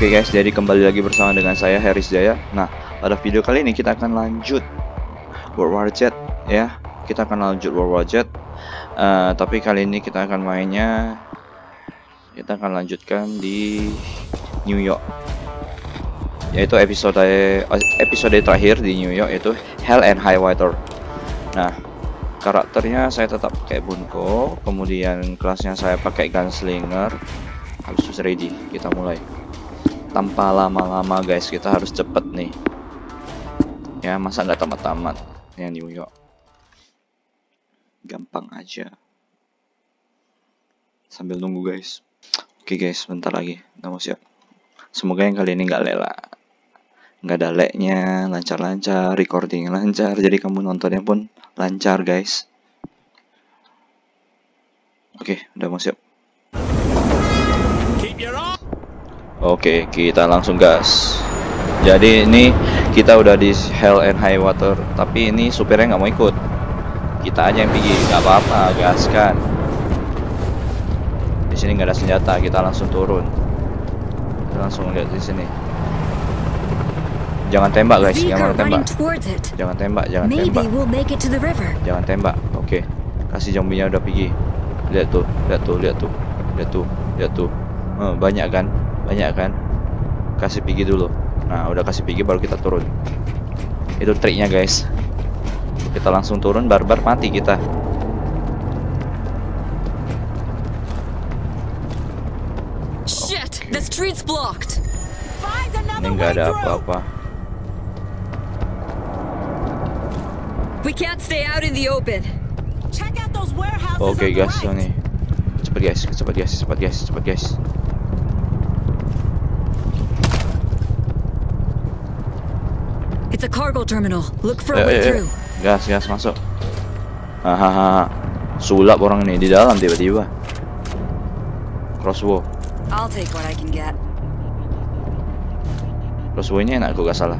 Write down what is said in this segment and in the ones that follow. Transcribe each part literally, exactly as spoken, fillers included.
Oke guys, jadi kembali lagi bersama dengan saya Heris Jaya. Nah, pada video kali ini kita akan lanjut World War Z ya. Kita akan lanjut World War Z. Uh, tapi kali ini kita akan mainnya, kita akan lanjutkan di New York, yaitu episode episode terakhir di New York, yaitu Hell and High Water. Nah, karakternya saya tetap pakai Bunko, kemudian kelasnya saya pakai Gunslinger. Habis itu ready, kita mulai. Tanpa lama-lama guys, kita harus cepet nih ya, masa nggak tamat-tamat yang New York. Gampang aja sambil nunggu guys. Oke guys, bentar lagi udah mau siap. Semoga yang kali ini nggak lela, nggak ada lagnya, lancar-lancar, recording lancar, jadi kamu nontonnya pun lancar guys. Oke, udah mau siap. Oke, kita langsung gas. Jadi ini kita udah di Hell and High Water, tapi ini supirnya nggak mau ikut. Kita aja yang pergi, nggak apa-apa, gaskan. Di sini nggak ada senjata, kita langsung turun. Kita langsung lihat di sini. Jangan tembak guys, jangan tembak. Jangan tembak, jangan tembak. Jangan tembak. Oke, kasih zombinya udah pergi. Lihat tuh, lihat tuh, lihat tuh, lihat tuh, lihat tuh. Oh, banyak kan? Banyak kan? Kasih pergi dulu. Nah, udah kasih pergi baru kita turun. Itu triknya guys. Kita langsung turun, barbar mati kita. Shit, the street's blocked. Ini nggak ada apa-apa. We can't stay out in the open. Check out those warehouses. Oke guys, nih. Cepet guys, cepet guys, cepet guys, cepet guys. It's a cargo terminal. Look for a Ayo, way ayo, through. Gas, gas masuk. Hahaha. Sulap orang ini di dalam tiba-tiba. Crossbow. I'll take what I can get. Crossbow ini enak, aku gak salah.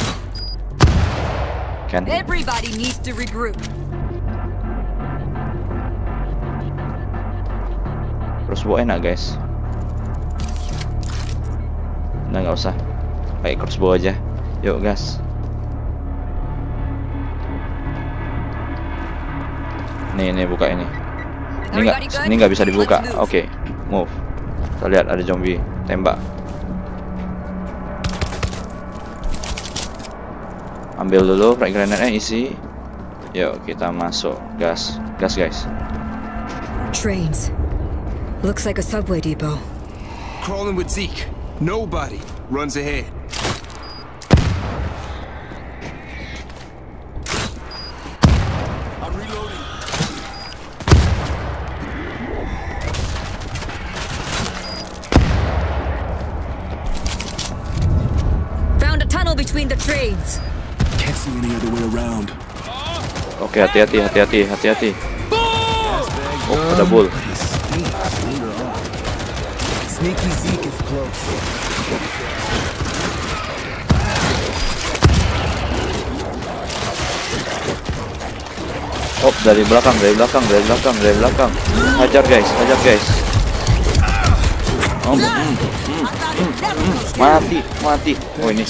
Kan? Everybody needs to regroup. Crossbow enak guys. Nah, nggak usah pakai crossbow aja. Yuk gas. Nih, nih buka ini. Ini nggak, ini nggak bisa dibuka. Oke, okay, move. Kita lihat ada zombie, tembak. Ambil dulu frag grenade-nya, isi. Yuk kita masuk, gas, gas guys. Trains. Looks like a subway depot. Crawling with Zeke. Nobody runs ahead. I'm reloading. Found a tunnel between the trains. Can't see any other way around. Oke, hati-hati, hati-hati, hati-hati. Oh, ada bull. Sneaky Zeke is close. Oh, dari belakang, dari belakang, dari belakang, dari belakang. Hajar guys, hajar guys. Oh, mm, mm, mm, mm. Mati, mati. Oh ini.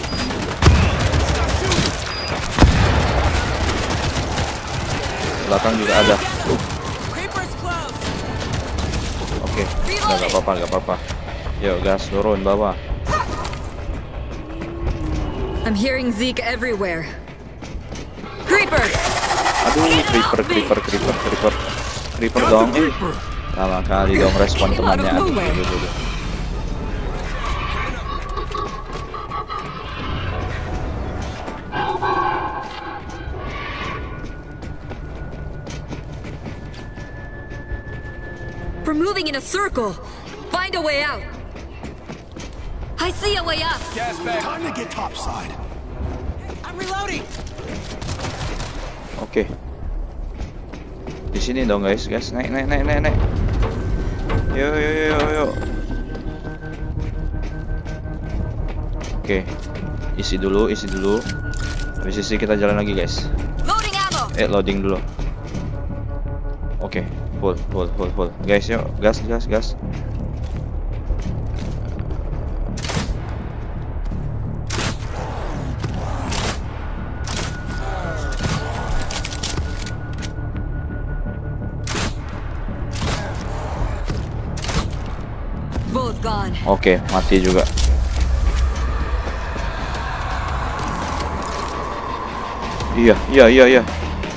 Belakang juga ada. Oke, okay. Nggak apa-apa, nggak apa-apa. Yuk gas, turun bawah. I'm hearing Zeke everywhere. Creeper. Aduh, creeper, creeper, creeper, creeper, creeper dong. Eh, lama kali dong respon temannya. Aduh, aduh, aduh, aduh. We're moving in a circle. Find a way out. I see a way up. Gas back. Time to get topside. I'm reloading. Oke. Okay. Di sini dong guys, guys. Naik, naik, naik, naik, naik. Yo, yo, yo, yo. Oke. Okay. Isi dulu, isi dulu. Habis isi kita jalan lagi guys. Loading ammo. Eh, loading dulu. Oke. Okay. Full, full, full, full. Guys, yuk, gas, gas, gas. gone. Oke, mati juga. Iya, iya, iya, iya.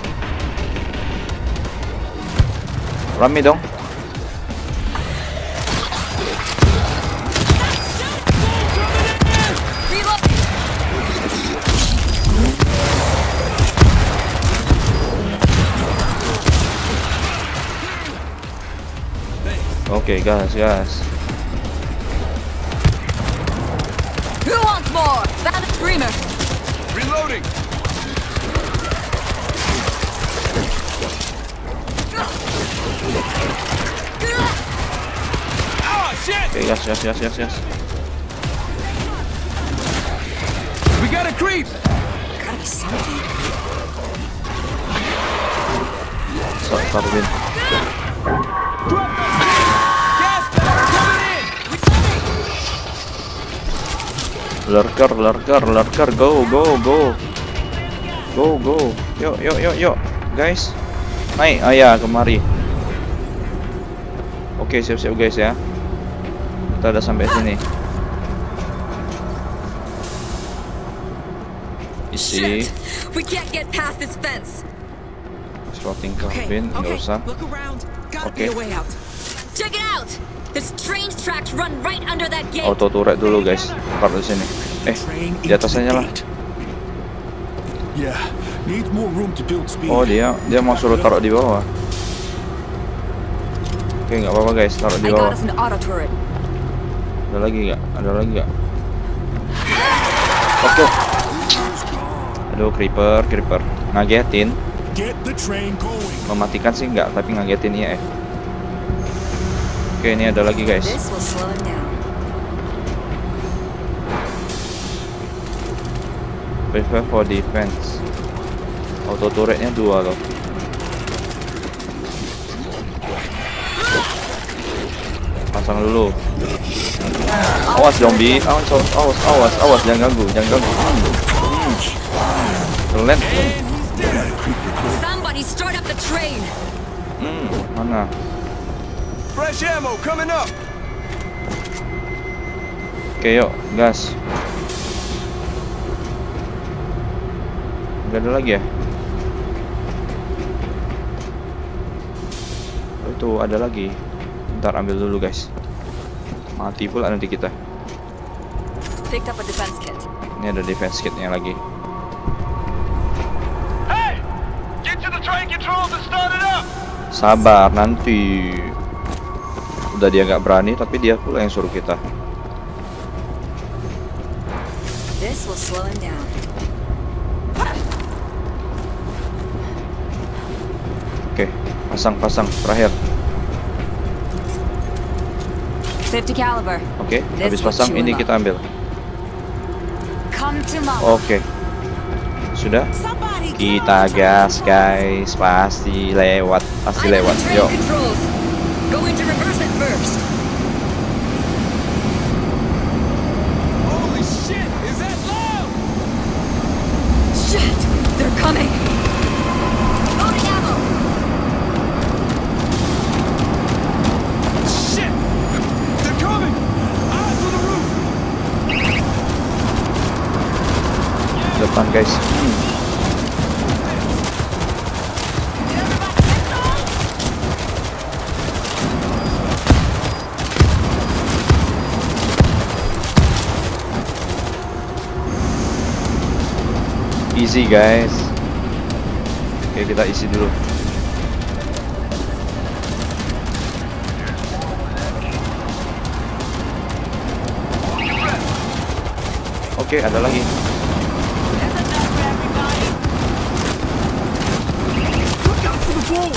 Rame dong. Oke, gas, gas. Who wants more? Found a screamer. Reloading. Oh shit! Oke, gas, gas, gas, gas, gas. We got a creep. Gotta be something. So, taruhin. Drop those gas bags coming in. Lurker, lurker, lurker, go, go, go. Go, go. Yuk, yuk, yuk, yuk. Guys. Naik, ah ya, kemari. Oke, siap-siap guys ya. Kita udah sampai sini. Isi. Shit! We can't get past this fence. Slotting Okay, kabin, nggak okay. usah. Look around. Gotta Okay. be a way out. Check it out! There's train tracks run right under that gate. Auto turret dulu guys. Taruh di sini. Eh, di atasnya lah. Yeah, needs more room to build speed. Oh, dia dia mau suruh taruh di bawah. Oke, nggak apa-apa guys, taruh di I got bawah. us an auto turret. Ada lagi nggak? Ada lagi nggak? Oke. Aduh, creeper, creeper. Ngagetin. Get the train going. Mematikan sih nggak, tapi ngagetin ya eh. Oke, ini ada lagi guys. This will slow him down. Prepare for defense. Auto turretnya dua loh. Pasang dulu. Awas zombie, awas, awas, awas, awas, awas, jangan ganggu, jangan ganggu. Keren. Somebody start up the train. Hmm, mana? Fresh ammo coming up. Oke, yuk, gas. Gak ada lagi ya? Oh, itu ada lagi. Ntar ambil dulu guys. Mati pula nanti kita. Picked up a defense kit. Ini ada defense kitnya lagi. Hey! Get to the train controls and start it up. Sabar nanti. Udah dia nggak berani tapi dia pula yang suruh kita. This will slow him down. Oke, pasang-pasang terakhir. fifty caliber. Oke, habis pasang ini kita ambil. Come to mama. Oke. Sudah? Somebody get Kita on the train gas controls. guys, pasti lewat, pasti I got lewat. the train Yuk. controls. Go into reverse at first. Holy shit! Is that loud? Shit! They're coming. Loading ammo. Shit! They're coming! Eyes on the roof! Depan guys. Hmm. Easy guys. Oke, kita isi dulu. Oke, ada lagi. Look out for the bull.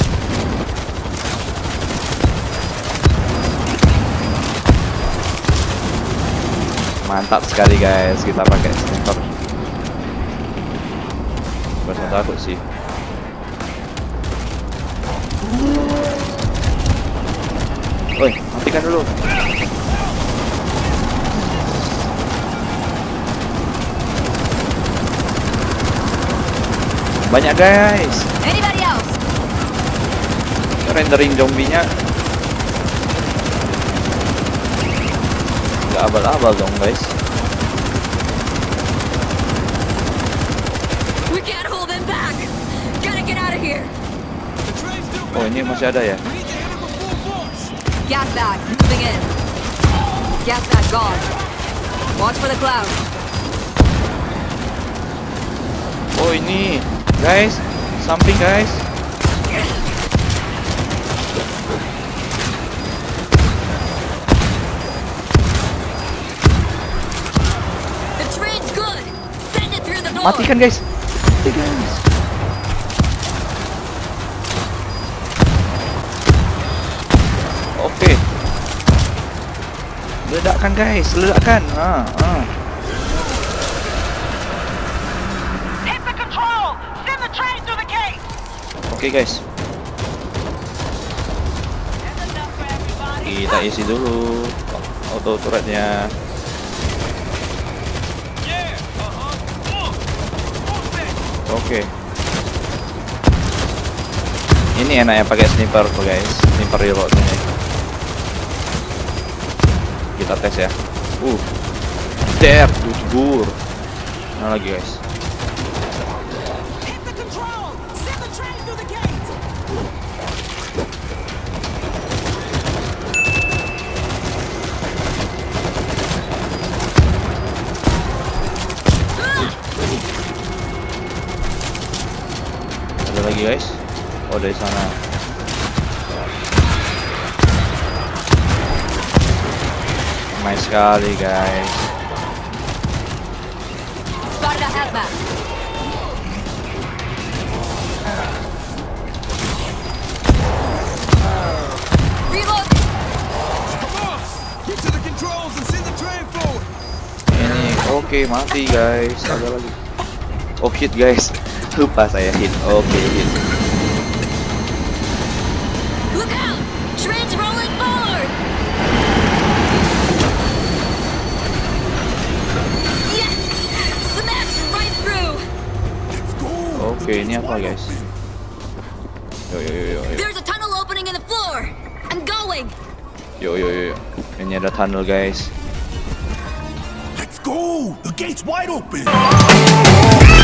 Mantap sekali guys, kita pakai sniper. Gak takut sih. Woi, matikan dulu. Banyak guys. Anybody else? Rendering zombinya. Gak abal-abal dong guys. We can't hold them back. Gotta get out of here. The train's still Oh ini masih ada ya? We need to enter with full force. Gas bag moving in. Gas bag gone. Watch for the cloud. Oh ini guys, samping guys. The train's good. Send it through the door. Matikan guys. Mati guys. Oke. Ledakkan guys, ledakkan. Ah, ah. Hit the control! Send the train through the gate! Oke guys. There's enough for everybody. Kita isi dulu auto turretnya. Yeah, uh-huh. Move! Move it! Oke. Ini enaknya pakai sniper tuh guys, sniper reload ini. Kita tes ya. Uh, der, dusbur. Nah lagi guys. Hit the control! Send the train through the gate! Ada lagi guys. Oh dari sana. Main sekali guys. Spotted a hazmat. Reload. Boss! Get to the controls and send the train forward! Ini oke mati guys. Ada lagi. Oh hit guys. Lupa saya hit. Oke hit. Look out! Train's rolling forward. Yes! Smash right through. Let's go. Oke ini apa guys? Yo yo yo yo yo. There's a tunnel opening in the floor. I'm going. Yo yo yo yo. Ini ada tunnel guys. Let's go. The gate's wide open.